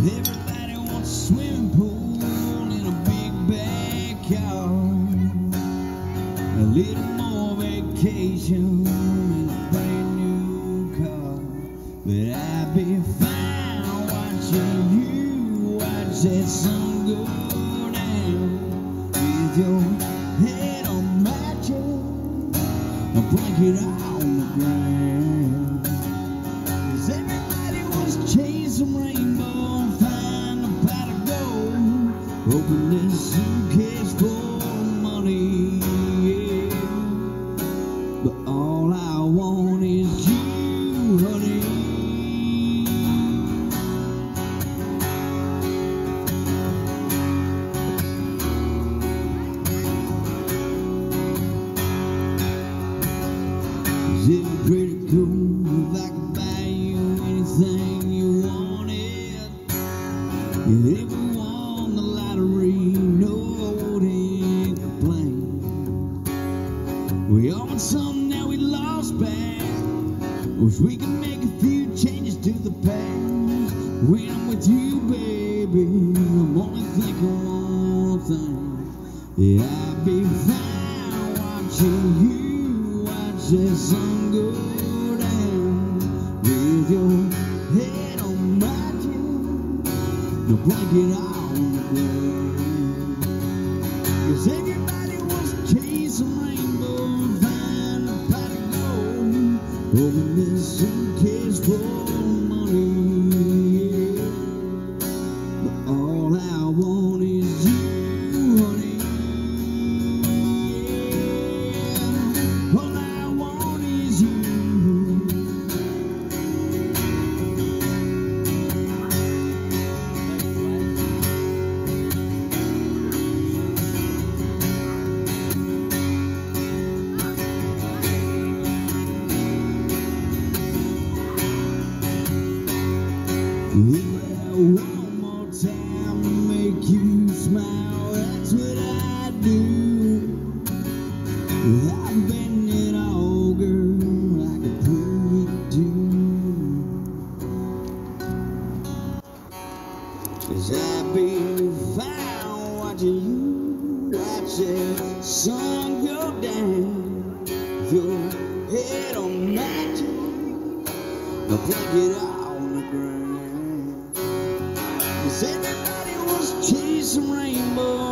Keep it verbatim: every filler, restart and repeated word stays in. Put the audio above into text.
Everybody wants a swimming pool in a big backyard, a little more vacation in a brand new car. But I'd be fine watching you watch that sun go down with your head on my chest, a blanket on the ground. 'Cause everybody wants to chase some rainbow and find a pot of gold, open this suitcase full of money, yeah. But all I want is you, honey. It's pretty cool if I could buy you anything you wanted. If we won the lottery, no, I wouldn't complain. We all want something that we lost back. Wish we could make a few changes to the past. When I'm with you, baby, I'm only thinking one thing. Yeah, I'd be fine watching you watch the sun go down with your head on my chest, the blanket on the ground. 'Cause everybody wants to chase a rainbow and find a pot of gold, open this suitcase full of money, yeah. But all I want is you, honey. All I want is you. Yeah, one more time to make you smile, that's what I do. I've been it all, girl, I can prove it too. 'Cause I'd be fine watching you watch that sun go down, your head on my chest, the blanket on the ground. 'Cause everybody wants to chase some rainbow